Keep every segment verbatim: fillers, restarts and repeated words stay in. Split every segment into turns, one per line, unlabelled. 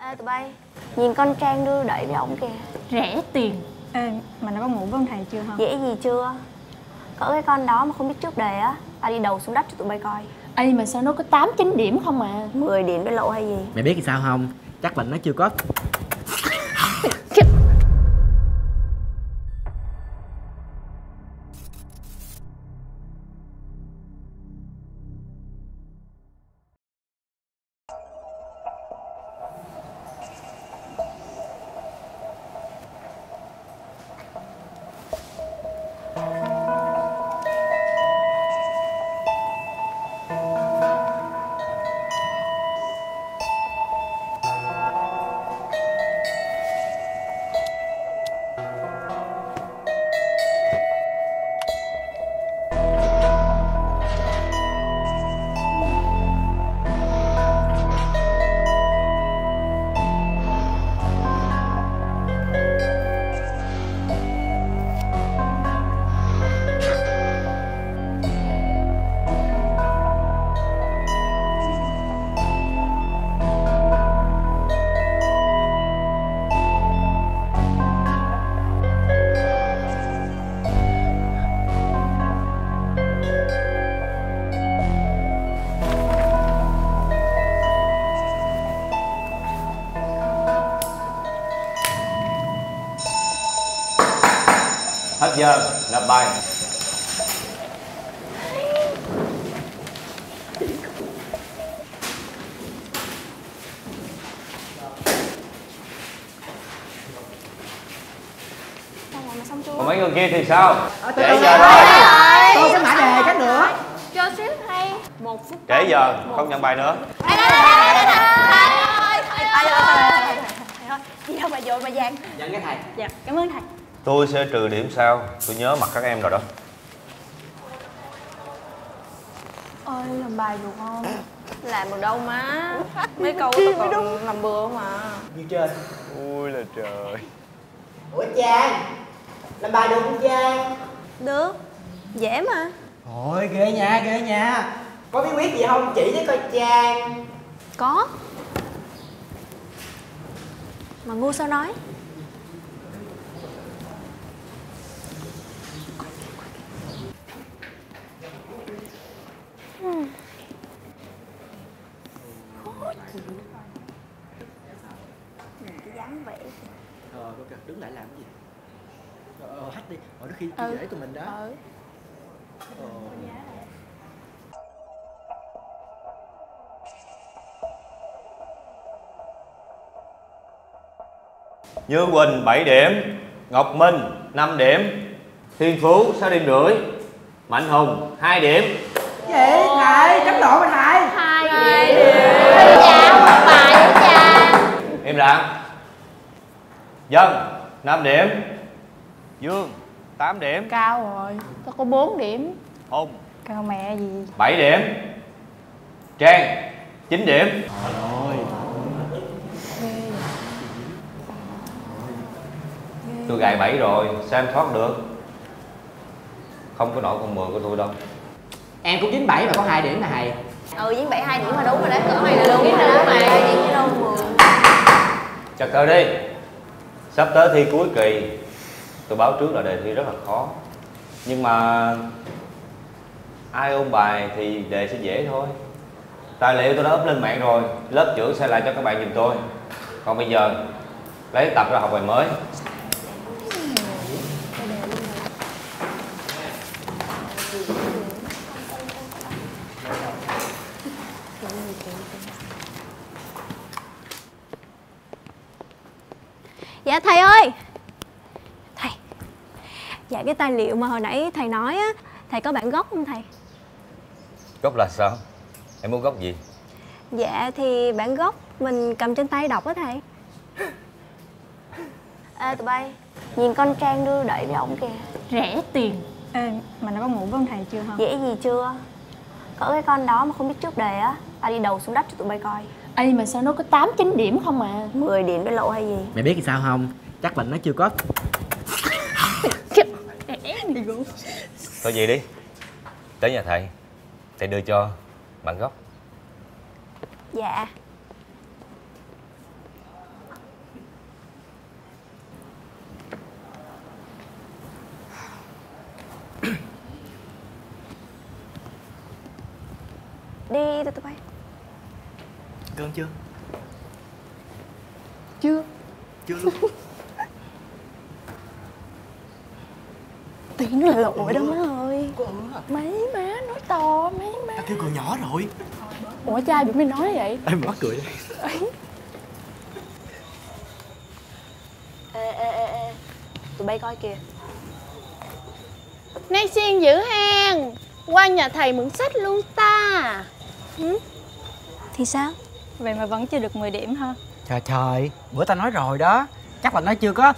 Ê tụi bay, nhìn con Trang đưa đẩy với ổng kìa.
Rẻ tiền.
Ê, mà nó có ngủ với ông thầy chưa hả?
Dễ gì chưa? Cỡ cái con đó mà không biết trước đề á, ta đi đầu xuống đất cho tụi bay coi.
Ê mà sao nó có tám chín điểm không à?
Mười điểm với lộ hay gì?
Mày biết thì sao không? Chắc là nó chưa có.
Hết giờ, nộp bài. Còn mấy người kia thì sao? Trễ giờ rồi.
Tôi sẽ mã đề cách nữa.
Cho xíu hay. Một phút.
Trễ giờ, không nhận bài nữa.
Gì đâu mà vội mà vàng.
Nhận cái thầy.
Dạ, cảm ơn thầy.
Tôi sẽ trừ điểm sao? Tôi nhớ mặt các em rồi đó.
Ơi làm bài được không? Làm được đâu má. Mấy câu tôi còn làm bừa mà.
Như trên.
Ui là trời.
Ủa Trang, làm bài được không Trang?
Được, dễ mà.
Ôi ghê nha, ghê nha. Có bí quyết gì không? Chỉ với coi Trang.
Có. Mà ngu sao nói? Hmm. Khó chịu. Nhìn cái dáng vẻ.
Ờ, cô kìa, đứng lại làm cái gì? Ờ, hát đi, hồi đó khi
Ừ.
dễ tụi mình đó.
Ừ.
Ờ.
Như Quỳnh bảy điểm, Ngọc Minh năm điểm, Thiên Phú sáu điểm rưỡi, Mạnh Hùng hai điểm.
Vậy thầy, chấm độ mà thầy.
Hai điểm. Dạ, một bài nữa cha.
Im lặng. Dân năm điểm, Dương tám điểm,
Cao rồi. Tao có bốn điểm.
Hùng
Cao mẹ gì?
bảy điểm, Trang chín điểm.
Rồi.
Tôi gài bảy rồi, sao em thoát được? Không có nổi con mười của tôi đâu.
Em cũng chín bảy và có hai điểm là thầy.
Ừ, với bảy hai điểm mà đúng rồi đấy. Cỡ này là đúng rồi đó mà. Điểm chứ đâu mười.
Chặt tờ đi. Sắp tới thi cuối kỳ, tôi báo trước là đề thi rất là khó. Nhưng mà ai ôn bài thì đề sẽ dễ thôi. Tài liệu tôi đã up lên mạng rồi, lớp trưởng sẽ lại cho các bạn giùm tôi. Còn bây giờ lấy tập ra học bài mới.
Dạ thầy ơi. Thầy. Dạ cái tài liệu mà hồi nãy thầy nói á, thầy có bản gốc không thầy?
Gốc là sao? Em muốn gốc gì?
Dạ thì bản gốc mình cầm trên tay đọc á thầy. Ê tụi bay, nhìn con Trang đưa đẩy với ổng kìa.
Rẻ tiền.
Ê, mà nó có ngủ với ông thầy chưa hả?
Dễ gì chưa? Cỡ cái con đó mà không biết trước đề á, ta đi đầu xuống đất cho tụi bay coi.
Ê mà sao nó có tám chín điểm không à?
Mười điểm với lộ hay gì?
Mày biết thì sao không? Chắc là nó chưa có.
Thôi vậy đi. Tới nhà thầy, thầy đưa cho bản gốc.
Dạ.
chưa?
Chưa.
Chưa luôn.
Tiếng là lội đó má ơi.
Có ừ à?
Mấy má nói to mấy má.
Tao kêu còn nhỏ rồi.
Ủa trai bị mày nói vậy?
Ê mắc cười đây.
Ê ê ê ê, tụi bay coi kìa. Nay xiên dữ hen, qua nhà thầy mượn sách luôn ta.
Ừ? Thì sao?
Vậy mà vẫn chưa được mười điểm ha.
Trời trời, bữa tao nói rồi đó. Chắc là nó chưa có.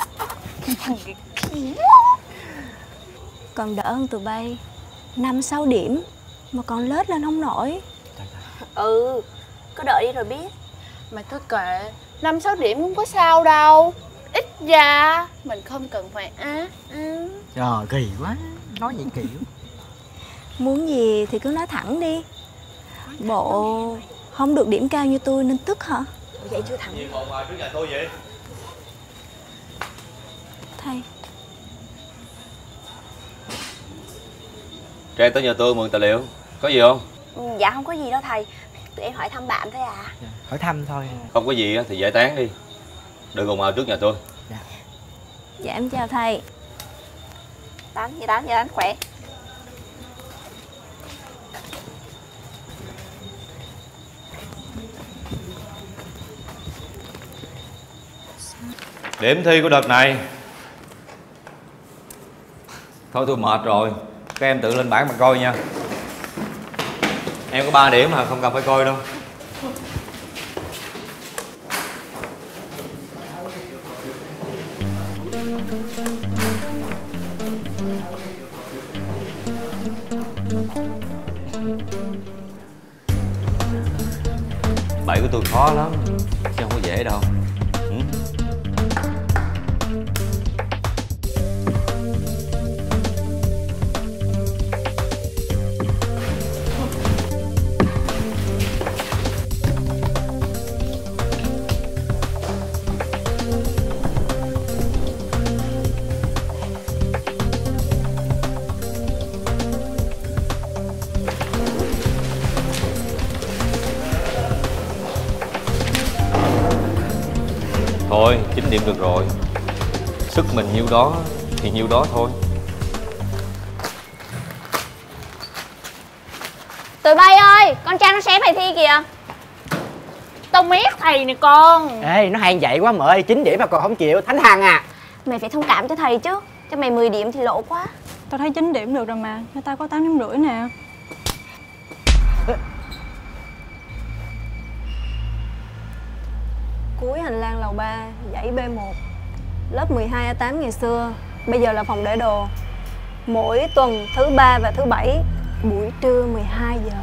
Còn đỡ hơn tụi bay. Năm sáu điểm mà còn lết lên không nổi.
Ừ, có đợi đi rồi biết. Mà thôi kệ, năm sáu điểm cũng có sao đâu. Ít ra mình không cần phải á. Ừ.
Trời kỳ quá. Nói vậy kỳ quá.
Muốn gì thì cứ nói thẳng đi. Bộ không được điểm cao như tôi nên tức hả?
Vậy chưa thẳng.
Gì còn ngoài trước nhà tôi vậy?
Thầy,
Trang tới nhà tôi mượn tài liệu. Có gì không?
Dạ không có gì đâu thầy. Tụi em hỏi thăm bạn thôi à.
Hỏi thăm thôi.
Không có gì á thì giải tán đi. Đừng còn vào trước nhà tôi.
dạ em chào thầy.
Đánh vậy đánh vậy đánh khỏe.
Điểm thi của đợt này. Thôi tôi mệt rồi. Các em tự lên bảng mà coi nha. Em có ba điểm mà không cần phải coi đâu. Bảy của tôi khó lắm chứ không có dễ đâu. Ừ? Thôi, chín điểm được rồi. Sức mình nhiêu đó thì nhiêu đó thôi.
Tụi bay ơi, con Trang nó xé bài thi kìa. Tao mét thầy nè con.
Ê, nó hay vậy quá mợ ơi. chín điểm mà còn không chịu. Thánh Thằng à.
Mày phải thông cảm cho thầy chứ. Cho mày mười điểm thì lộ quá.
Tao thấy chín điểm được rồi mà. Cho tao có tám điểm rưỡi nè.
Cuối hành lang lầu ba, dãy B một. Lớp mười hai A tám ngày xưa, bây giờ là phòng để đồ. Mỗi tuần thứ ba và thứ bảy, buổi trưa mười hai giờ.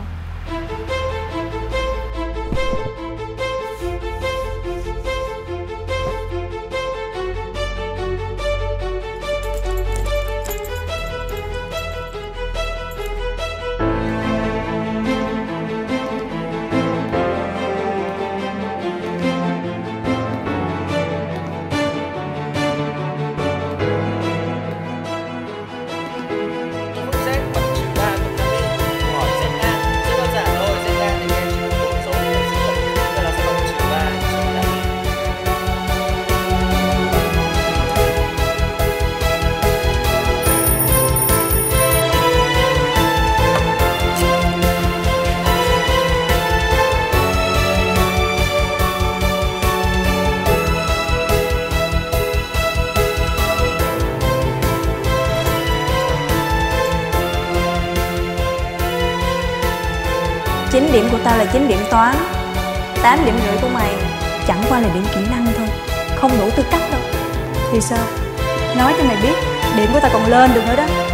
chín điểm của tao là chín điểm toán, tám điểm rưỡi của mày chẳng qua là điểm kỹ năng thôi, không đủ tư cách đâu. Thì sao? Nói cho mày biết, điểm của tao còn lên được nữa đó.